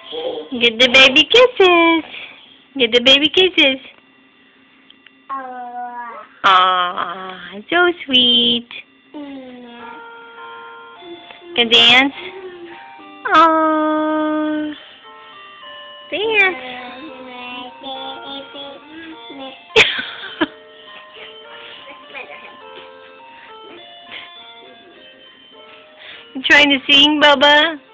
Get the baby kisses. Get the baby kisses. Aww, so sweet. Can dance? Aww. Dance. You trying to sing, Bubba?